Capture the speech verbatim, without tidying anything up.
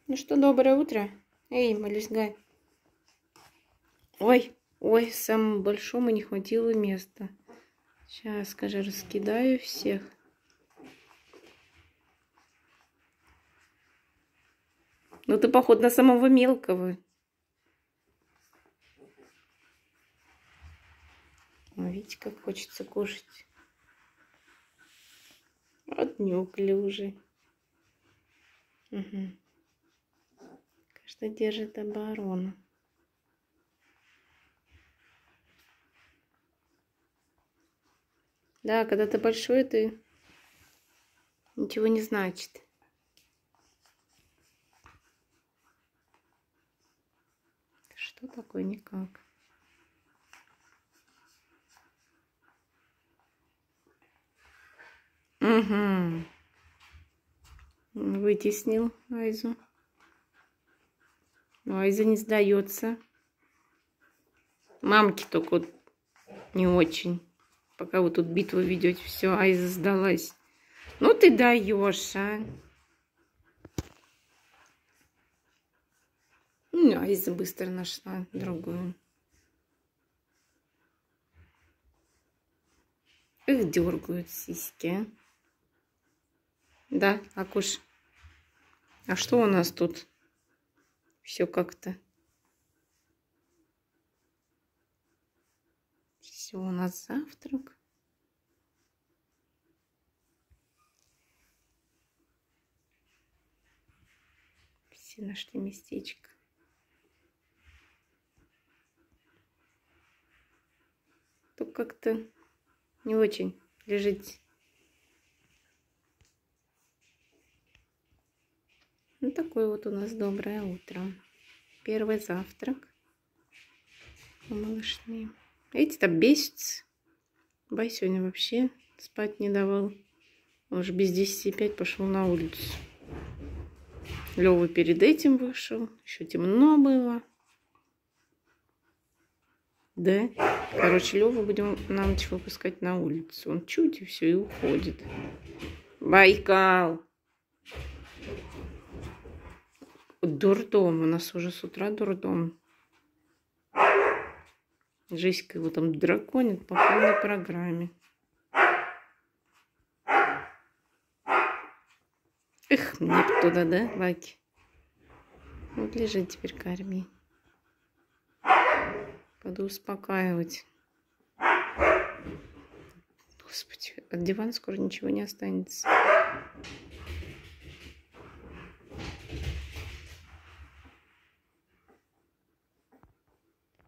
Ну что, доброе утро. Эй, малюсьга. Ой, ой, самому большому не хватило места. Сейчас, скажи, раскидаю всех. Ну ты, поход на самого мелкого. О, видите, как хочется кушать. Вот неуклюжий. Угу. Каждый держит оборону. Да, когда ты большой, ты ничего не значит. Что такое никак? Угу. Вытеснил Айзу. Но Айза не сдается. Мамки только вот не очень. Пока вы тут битву ведете, все, Айза сдалась. Ну ты даешь, а. Ну, Айза быстро нашла другую. Их дергают сиськи, а. Да, Акуш. А что у нас тут? Все как-то. Все у нас завтрак. Все нашли местечко. Тут как-то не очень лежите. Ну, такое вот у нас доброе утро. Первый завтрак у малышни. Эти там бесятся. Бай сегодня вообще спать не давал. Он уже без десяти пять пошел на улицу. Лёва перед этим вышел. Еще темно было. Да? Короче, Лёву будем на ночь выпускать на улицу. Он чуть и все, и уходит. Байкал! Дурдом. У нас уже с утра дурдом. Жеська его там драконит по полной программе. Эх, мне б туда, да, Ваки? Вот лежи теперь, корми. Буду успокаивать. Господи, от дивана скоро ничего не останется.